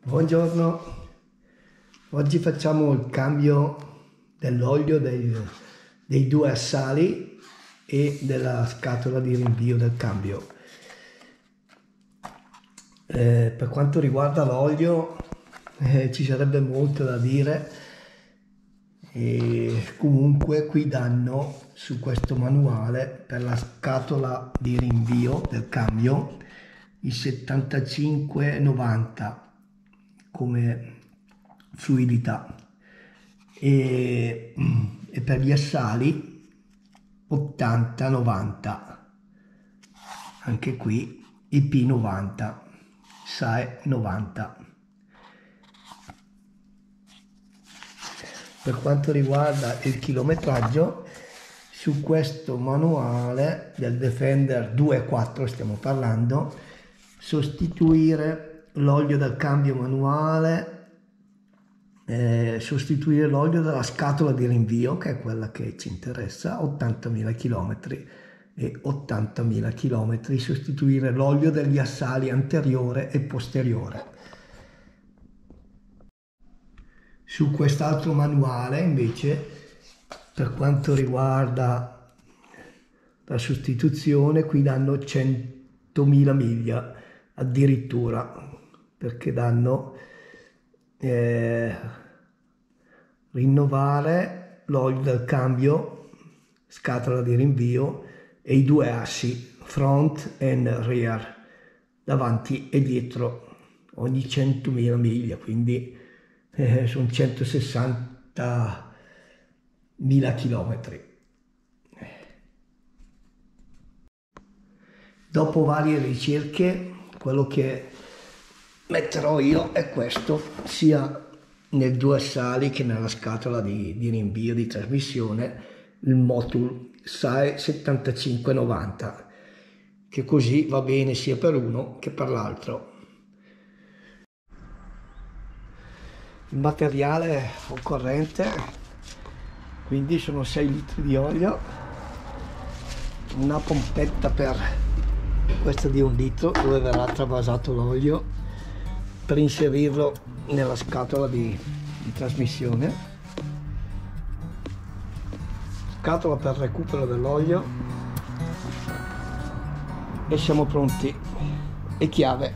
Buongiorno, oggi facciamo il cambio dell'olio dei due assali e della scatola di rinvio del cambio. Per quanto riguarda l'olio ci sarebbe molto da dire, e comunque qui danno su questo manuale per la scatola di rinvio del cambio il 75-90 come fluidità e per gli assali 80-90, anche qui IP90, SAE 90. Per quanto riguarda il chilometraggio, su questo manuale del Defender 2.4 stiamo parlando, sostituire l'olio del cambio manuale, sostituire l'olio della scatola di rinvio, che è quella che ci interessa, 80.000 km, e 80.000 km sostituire l'olio degli assali anteriore e posteriore. Su quest'altro manuale invece, per quanto riguarda la sostituzione, qui danno 100.000 miglia addirittura, perché danno rinnovare l'olio del cambio, scatola di rinvio e i due assi front and rear, davanti e dietro, ogni 100.000 miglia, quindi sono 160.000 chilometri. Dopo varie ricerche, quello che metterò io è questo, sia nel due assali che nella scatola di rinvio di trasmissione, il Motul SAE 75-90, che così va bene sia per uno che per l'altro. Il materiale occorrente quindi sono 6 litri di olio, una pompetta per questa di 1 litro dove verrà travasato l'olio per inserirlo nella scatola di trasmissione, scatola per recupero dell'olio, e siamo pronti, e chiave.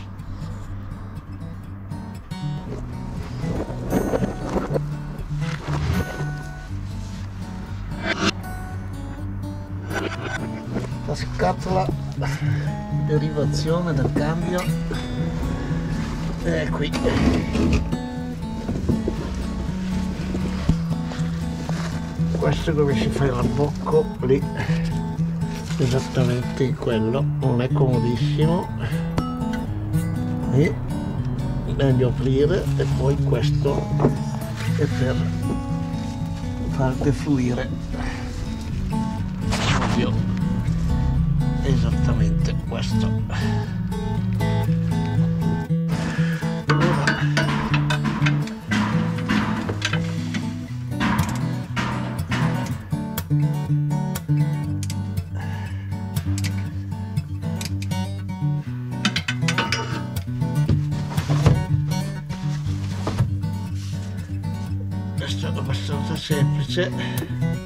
La scatola di derivazione del cambio è qui. Questo è dove si fa il rabbocco, lì, esattamente in quello, non è comodissimo, e meglio aprire, e poi questo è per far defluire l'olio, esattamente questo. Questo è abbastanza semplice.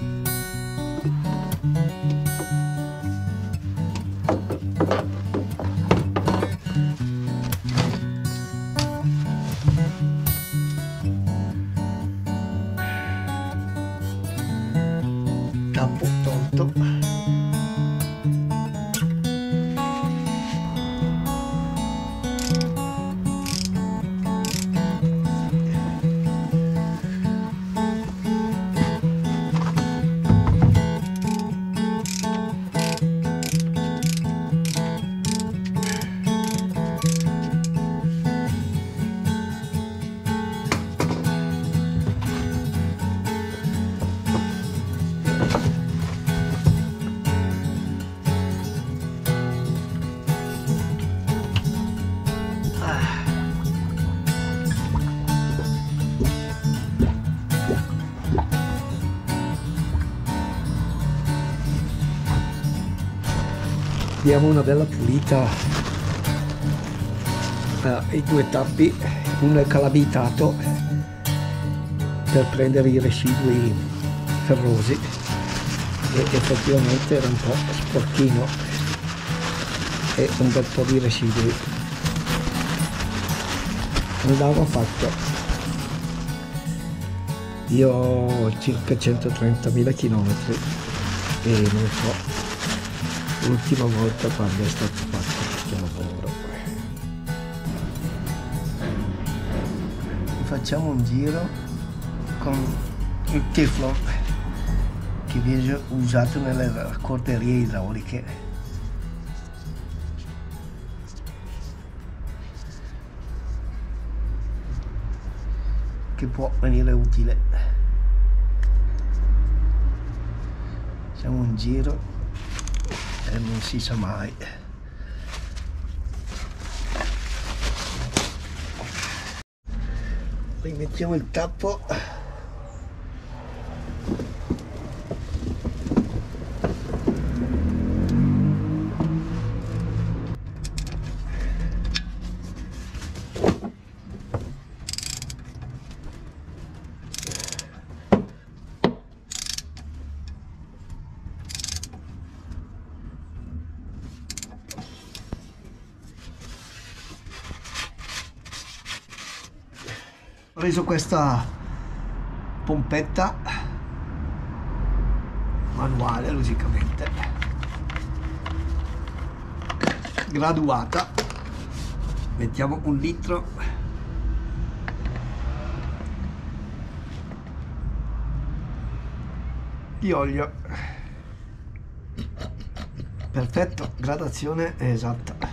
Tappo tolto. Diamo una bella pulita ai due tappi un calamitato per prendere i residui ferrosi, e effettivamente era un po' sporchino e un bel po' di residui. Andava fatto. Io ho circa 130.000 chilometri e non so l'ultima volta quando è stato fatto questo lavoro. Facciamo un giro con il Teflon che viene usato nelle raccorderie idrauliche. Che può venire utile. Facciamo un giro e non si sa mai. Poi mettiamo il tappo. Ho preso questa pompetta manuale, logicamente graduata. Mettiamo 1 litro di olio. Perfetto, gradazione esatta.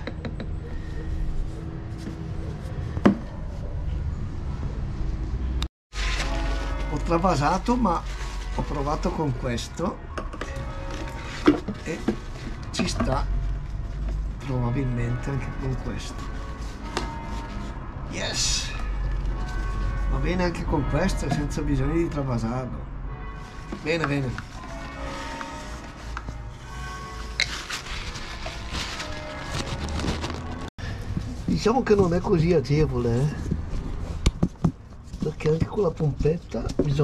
Ho travasato, ma ho provato con questo e ci sta probabilmente anche con questo. Yes, va bene anche con questo senza bisogno di travasarlo. Bene, bene. Diciamo che non è così agevole, perché anche con la pompetta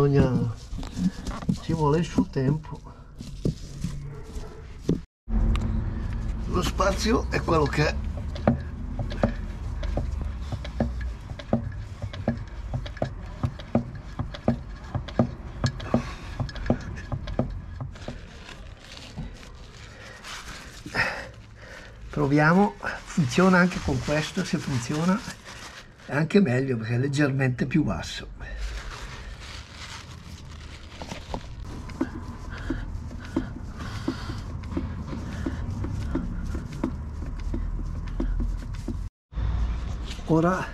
ci vuole il suo tempo. Lo spazio è quello che è. Proviamo, funziona anche con questo. Se funziona è anche meglio perché è leggermente più basso. Ora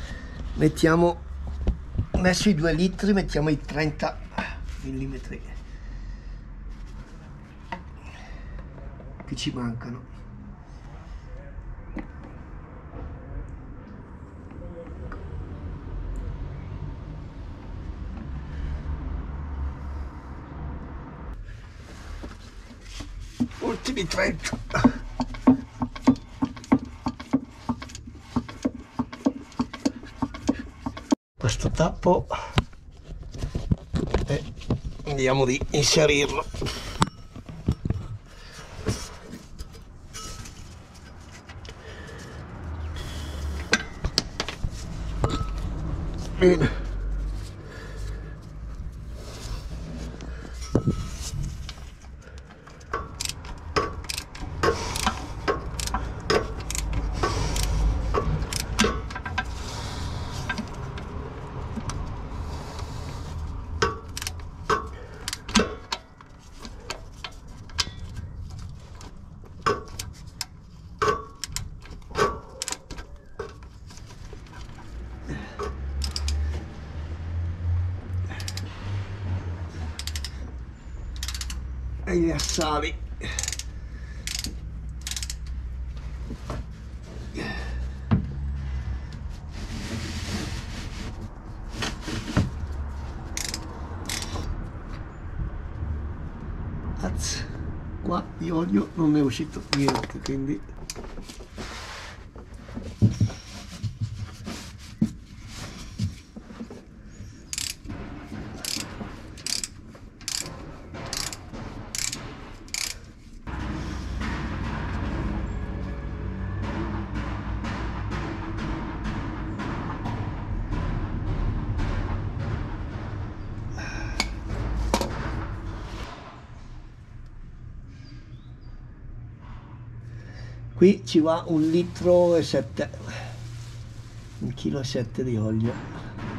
messo i 2 litri, mettiamo i 30 mm che ci mancano. Ultimi 30. Questo tappo e andiamo di inserirlo. Bene. E gli assali. Qua di olio non ne è uscito niente, quindi qui ci va 1,7 litri, 1,7 kg di olio.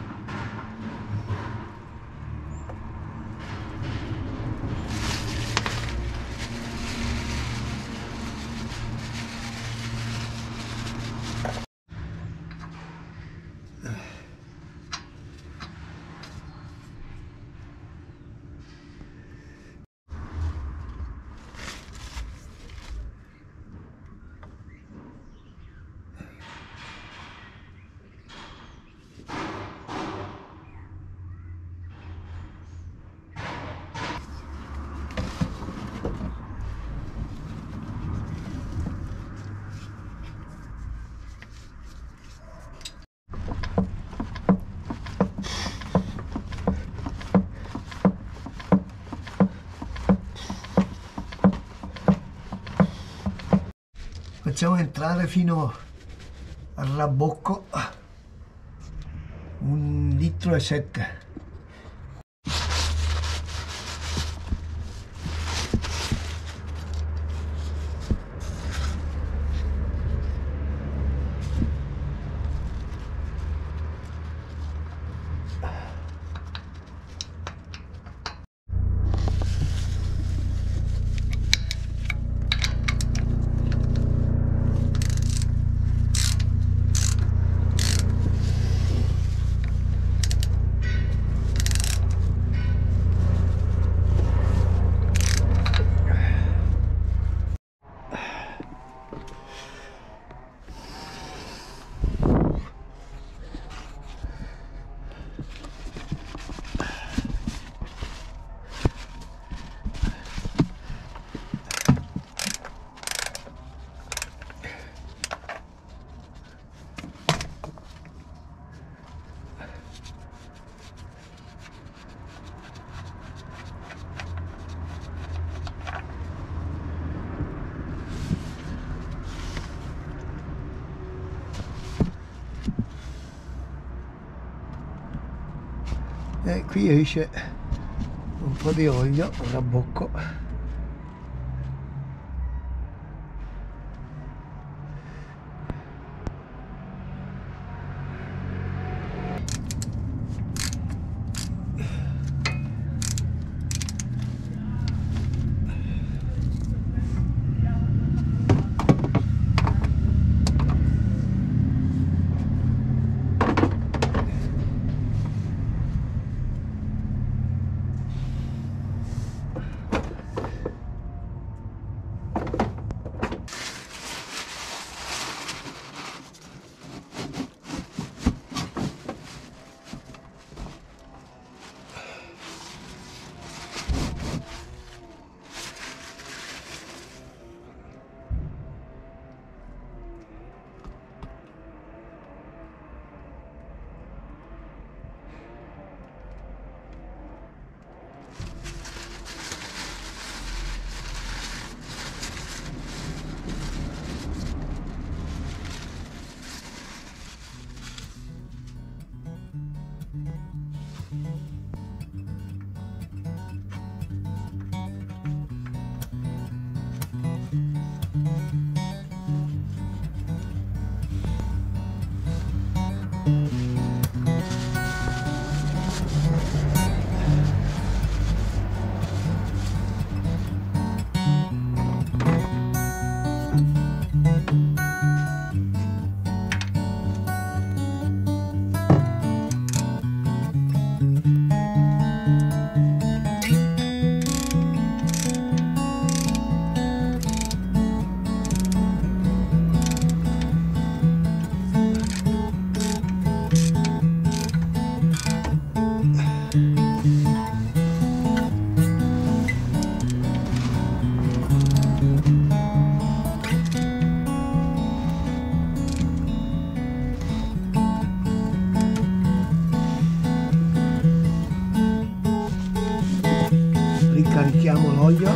Facciamo entrare fino al rabocco 1,7 litri. E qui esce un po' di olio, un rabocco. Ricarichiamo l'olio,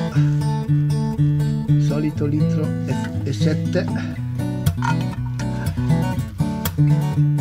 solito 1,7 litri.